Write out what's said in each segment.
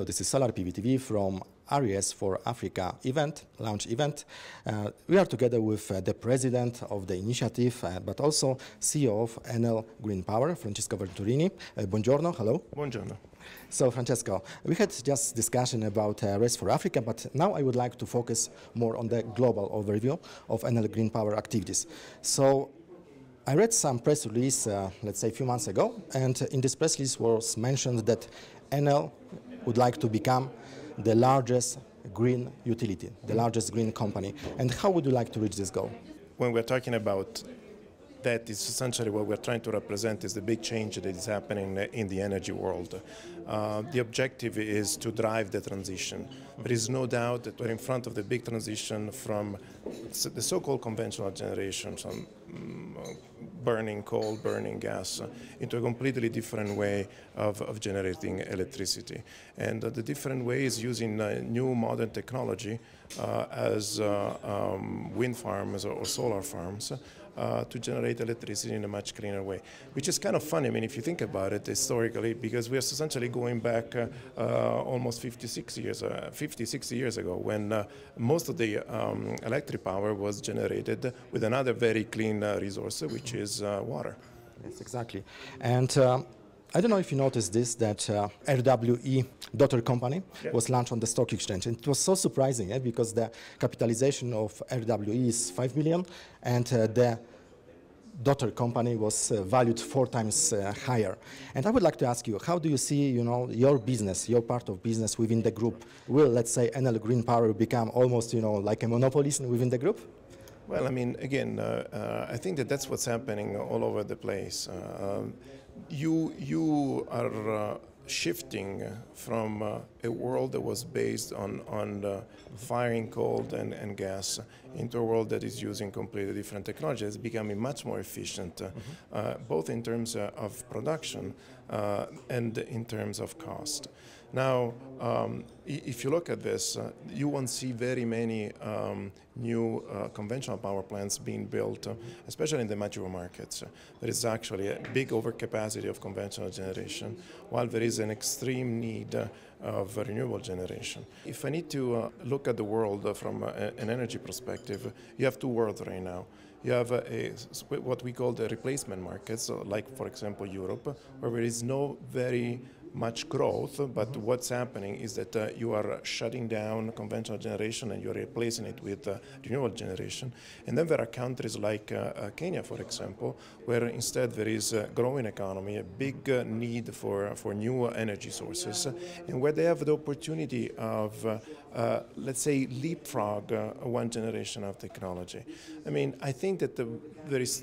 this is Solar PVTV from RES4AFRICA event, launch event. We are together with the president of the initiative, but also CEO of ENEL Green Power, Francesco Venturini. Buongiorno, hello. Buongiorno. So, Francesco, we had just discussion about RES4AFRICA, but now I would like to focus more on the global overview of ENEL Green Power activities. So, I read some press release, let's say a few months ago, and in this press release was mentioned that ENEL would like to become the largest green utility, the largest green company. And how would you like to reach this goal? When we're talking about that, is essentially what we're trying to represent is the big change that is happening in the energy world. The objective is to drive the transition. There is no doubt that we're in front of the big transition from the so-called conventional generation, from burning coal, burning gas, into a completely different way of generating electricity. And the different ways using new modern technology as wind farms or solar farms to generate electricity in a much cleaner way, which is kind of funny. I mean, if you think about it historically, because we are essentially going back almost 50, 60 years ago, when most of the electric power was generated with another very clean resource, which is water. Yes, exactly. And I don't know if you noticed this, that RWE daughter company was launched on the stock exchange. And it was so surprising because the capitalization of RWE is 5 billion and the daughter company was valued 4 times higher. And I would like to ask you, how do you see, your business, your part of business within the group? Will, let's say, ENEL Green Power become almost, like a monopolist within the group? Well, I mean, again, I think that's what's happening all over the place. You are shifting from a world that was based on firing coal and gas into a world that is using completely different technologies. It's becoming much more efficient, both in terms of production and in terms of cost. Now, if you look at this, you won't see very many new conventional power plants being built, especially in the mature markets. There is actually a big overcapacity of conventional generation, while there is an extreme need of renewable generation. If I need to look at the world from an energy perspective, you have two worlds right now. You have what we call the replacement markets, like, for example, Europe, where there is no very much growth, but what's happening is that you are shutting down conventional generation and you're replacing it with renewable generation. And then there are countries like Kenya, for example, where instead there is a growing economy, a big need for new energy sources, and where they have the opportunity of, let's say, leapfrog one generation of technology. I mean, I think that there is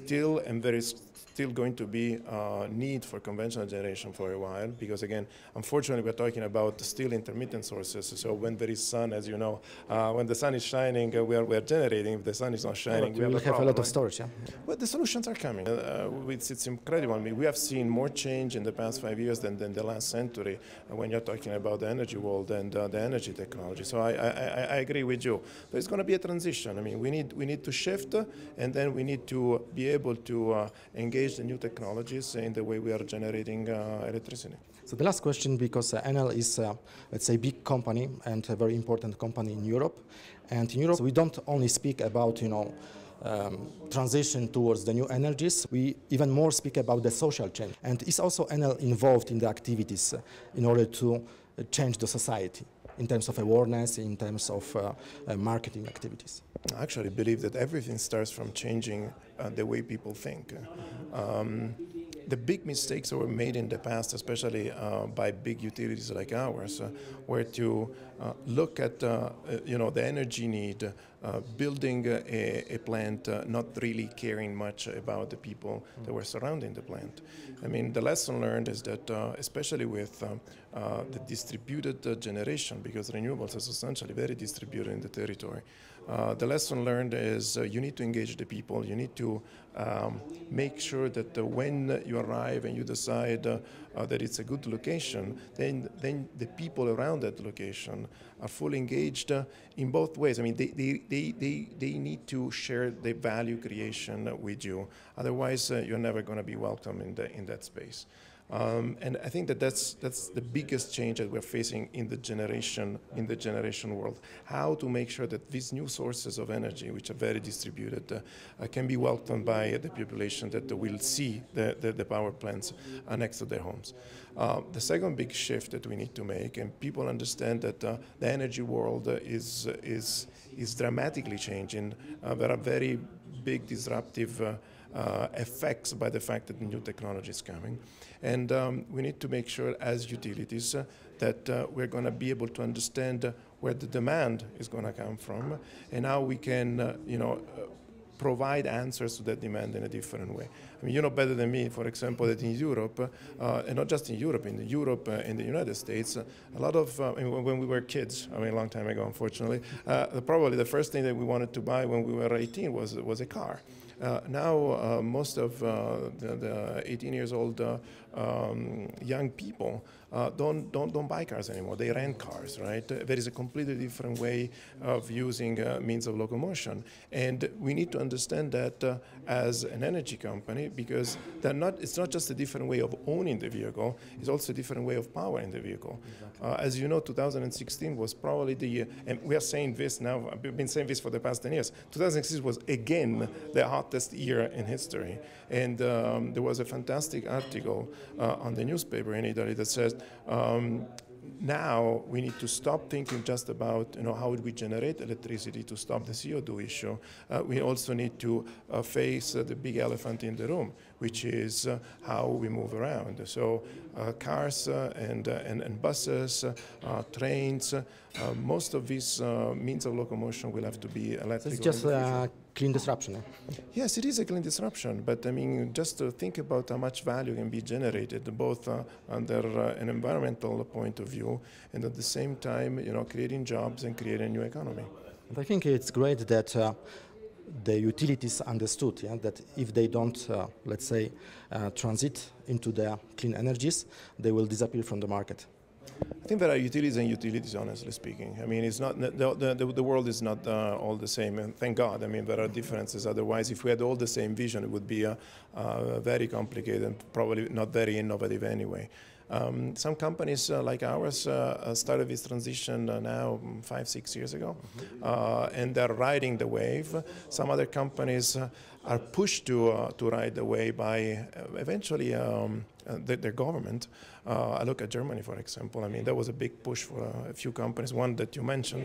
still going to be a need for conventional generation for a while, because again, unfortunately, we're talking about still intermittent sources. So when there is sun, as you know, when the sun is shining, we're generating. If the sun is not shining, we have a lot of storage. Yeah. Well, the solutions are coming. It's incredible. I mean, we have seen more change in the past 5 years than the last century when you're talking about the energy world and the energy technology. So I agree with you. There's going to be a transition. I mean, we need to shift, and then we need to be able to engage the new technologies in the way we are generating electricity. So the last question, because ENEL is, let's say, a big company and a very important company in Europe. And in Europe, we don't only speak about, transition towards the new energies. We even more speak about the social change. And is also ENEL involved in the activities in order to change the society in terms of awareness, in terms of marketing activities? I actually believe that everything starts from changing the way people think. The big mistakes that were made in the past, especially by big utilities like ours, were to look at the energy need, building a plant, not really caring much about the people that were surrounding the plant. I mean, the lesson learned is that, especially with the distributed generation, because renewables is essentially very distributed in the territory, the lesson learned is you need to engage the people. You need to make sure that when you arrive and you decide that it's a good location, then the people around that location are fully engaged in both ways. I mean, they need to share the value creation with you. Otherwise, you're never going to be welcome in that space. And I think that that's the biggest change that we're facing in the generation world. How to make sure that these new sources of energy, which are very distributed, can be welcomed by the population that will see the power plants next to their homes. The second big shift that we need to make, and people understand that the energy world is dramatically changing. There are very big disruptive effects by the fact that new technology is coming. And we need to make sure as utilities that we're going to be able to understand where the demand is going to come from and how we can, provide answers to that demand in a different way. I mean, you know better than me, for example, that in Europe, and not just in Europe, in the United States, a lot of, when we were kids, a long time ago, unfortunately, probably the first thing that we wanted to buy when we were 18 was a car. Now, most of the 18 years old young people don't buy cars anymore. They rent cars, right? There is a completely different way of using means of locomotion. And we need to understand that as an energy company, because it's not just a different way of owning the vehicle, it's also a different way of powering the vehicle. Exactly. As you know, 2016 was probably and we are saying this now, I've been saying this for the past 10 years, 2016 was again the hottest year in history. And there was a fantastic article on the newspaper in Italy that says, now we need to stop thinking just about how would we generate electricity to stop the CO2 issue. We also need to face the big elephant in the room, which is how we move around. So cars and buses, trains, most of these means of locomotion will have to be electric. It's just a clean disruption. Eh? Yes, it is a clean disruption, but just to think about how much value can be generated, both under an environmental point of view and at the same time, creating jobs and creating a new economy. And I think it's great that the utilities understood that if they don't, let's say, transit into the clean energies, they will disappear from the market. I think there are utilities and utilities, honestly speaking. It's not the world is not all the same, and thank God. There are differences. Otherwise, if we had all the same vision, it would be very complicated and probably not very innovative anyway. Some companies like ours started this transition now 5-6 years ago, and they're riding the wave. Some other companies are pushed to ride the wave by eventually their government. I look at Germany, for example. That was a big push for a few companies, one that you mentioned.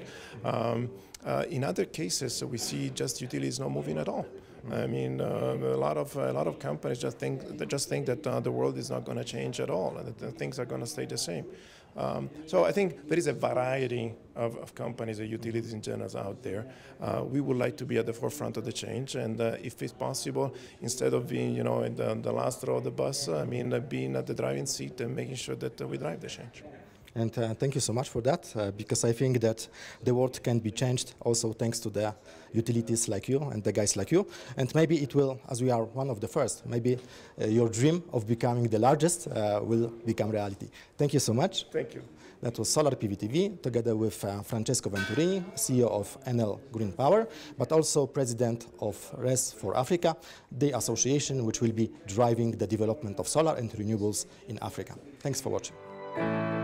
In other cases, we see just utilities not moving at all. A lot of companies just think that the world is not going to change at all, and that things are going to stay the same. So I think there is a variety of companies and utilities in general out there. We would like to be at the forefront of the change, and if it's possible, instead of being in the last row of the bus, being at the driving seat and making sure that we drive the change. And thank you so much for that, because I think that the world can be changed also thanks to the utilities like you and the guys like you. And maybe it will, as we are one of the first, maybe your dream of becoming the largest will become reality. Thank you so much. Thank you. That was Solar PV TV, together with Francesco Venturini, CEO of ENEL Green Power, but also President of RES4AFRICA, the association which will be driving the development of solar and renewables in Africa. Thanks for watching.